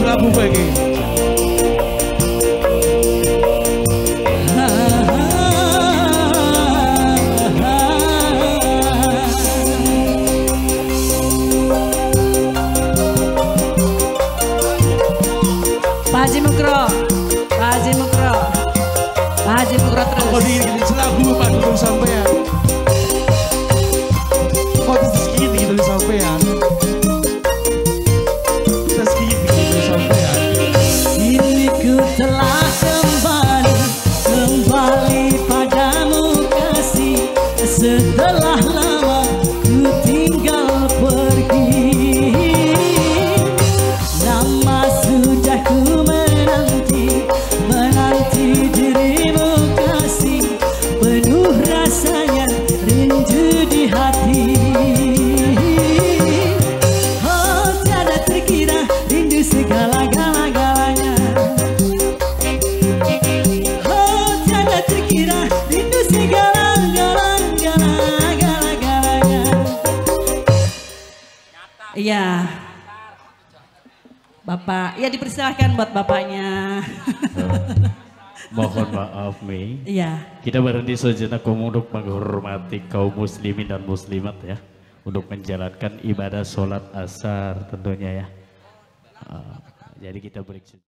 lagu bagi. Pak Haji Mukro, Pak Haji Mukro, Pak Haji Mukro terus. Kau di selagu Pak Dudung sampean. Kau segini gitu sampean. Segini sampean. Kini ku telah kembali padamu kasih. Setelah lama ku tinggal pergi. Lama sudah ku menanti dirimu kasih. Penuh rasanya rindu di hati. Oh tiada terkira rindu segala-galanya. Oh tiada terkira rindu segala-galanya. Iya Bapak, ya dipersilahkan buat bapaknya. Mohon maaf Mei. Iya. Kita berhenti sejenak untuk menghormati kaum muslimin dan muslimat ya, untuk menjalankan ibadah sholat asar tentunya ya. Jadi kita break.